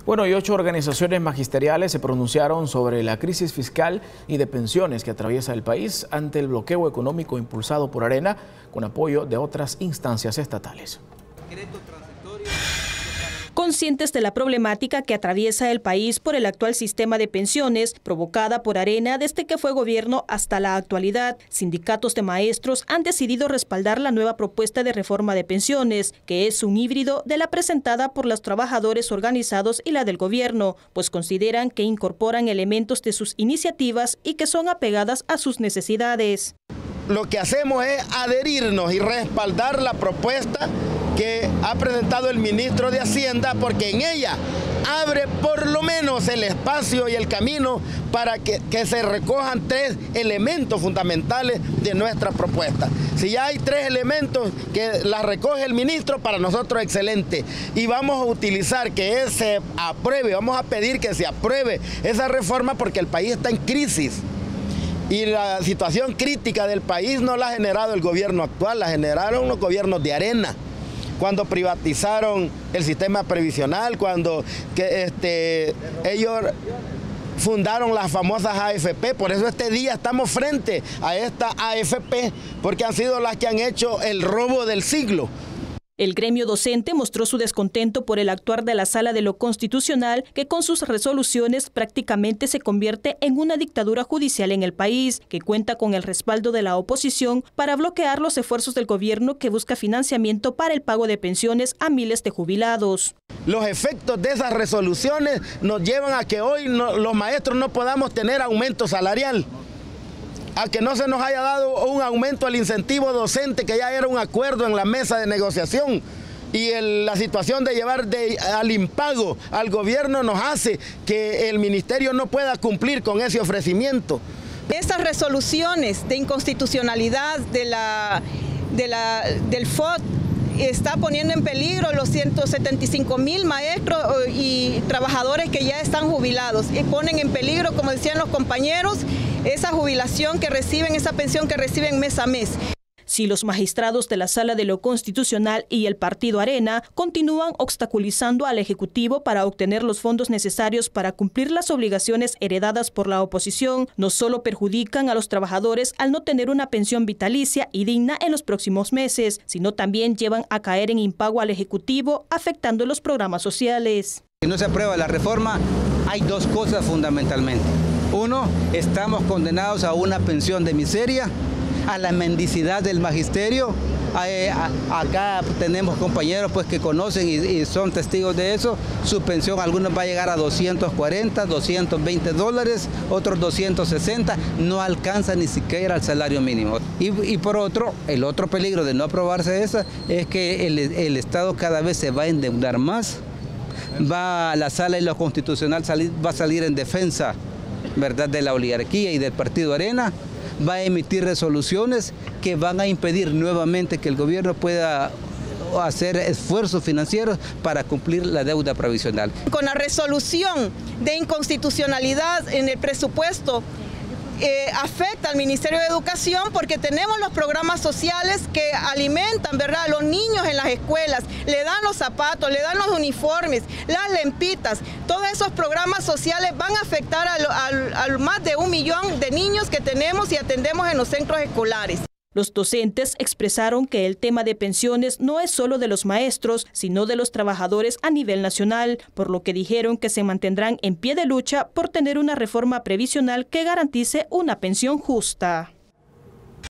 Bueno, y 8 organizaciones magisteriales se pronunciaron sobre la crisis fiscal y de pensiones que atraviesa el país ante el bloqueo económico impulsado por Arena con apoyo de otras instancias estatales. Conscientes de la problemática que atraviesa el país por el actual sistema de pensiones provocada por Arena desde que fue gobierno hasta la actualidad, sindicatos de maestros han decidido respaldar la nueva propuesta de reforma de pensiones, que es un híbrido de la presentada por los trabajadores organizados y la del gobierno, pues consideran que incorporan elementos de sus iniciativas y que son apegadas a sus necesidades. Lo que hacemos es adherirnos y respaldar la propuesta que ha presentado el ministro de Hacienda, porque en ella abre por lo menos el espacio y el camino para que se recojan 3 elementos fundamentales de nuestra propuesta. Si ya hay 3 elementos que la recoge el ministro, para nosotros excelente. Y vamos a utilizar que se apruebe, vamos a pedir que se apruebe esa reforma porque el país está en crisis. Y la situación crítica del país no la ha generado el gobierno actual, la generaron los gobiernos de Arena. Cuando privatizaron el sistema previsional, cuando ellos fundaron las famosas AFP, por eso este día estamos frente a esta AFP, porque han sido las que han hecho el robo del siglo. El gremio docente mostró su descontento por el actuar de la Sala de lo Constitucional, que con sus resoluciones prácticamente se convierte en una dictadura judicial en el país, que cuenta con el respaldo de la oposición para bloquear los esfuerzos del gobierno que busca financiamiento para el pago de pensiones a miles de jubilados. Los efectos de esas resoluciones nos llevan a que hoy los maestros no podamos tener aumento salarial, a que no se nos haya dado un aumento al incentivo docente, que ya era un acuerdo en la mesa de negociación, y la situación de llevar al impago al gobierno nos hace que el ministerio no pueda cumplir con ese ofrecimiento. Estas resoluciones de inconstitucionalidad del FOD está poniendo en peligro los 175.000 maestros y trabajadores que ya están jubilados, y ponen en peligro, como decían los compañeros, esa jubilación que reciben, esa pensión que reciben mes a mes. Si los magistrados de la Sala de lo Constitucional y el partido Arena continúan obstaculizando al Ejecutivo para obtener los fondos necesarios para cumplir las obligaciones heredadas por la oposición, no solo perjudican a los trabajadores al no tener una pensión vitalicia y digna en los próximos meses, sino también llevan a caer en impago al Ejecutivo, afectando los programas sociales. Si no se aprueba la reforma, hay 2 cosas fundamentalmente. Uno, estamos condenados a una pensión de miseria, a la mendicidad del magisterio. Acá tenemos compañeros pues que conocen y son testigos de eso. Su pensión, algunos va a llegar a 240, 220 dólares, otros 260, no alcanza ni siquiera al salario mínimo. Y por otro, el otro peligro de no aprobarse esa es que el Estado cada vez se va a endeudar más. Va a la Sala de lo Constitucional, va a salir en defensa, ¿verdad?, de la oligarquía y del partido Arena. Va a emitir resoluciones que van a impedir nuevamente que el gobierno pueda hacer esfuerzos financieros para cumplir la deuda provisional. Con la resolución de inconstitucionalidad en el presupuesto, afecta al Ministerio de Educación, porque tenemos los programas sociales que alimentan, ¿verdad?, a los niños en las escuelas, le dan los zapatos, le dan los uniformes, las lempitas. Todos esos programas sociales van a afectar a más de 1 millón de niños que tenemos y atendemos en los centros escolares. Los docentes expresaron que el tema de pensiones no es solo de los maestros, sino de los trabajadores a nivel nacional, por lo que dijeron que se mantendrán en pie de lucha por tener una reforma previsional que garantice una pensión justa.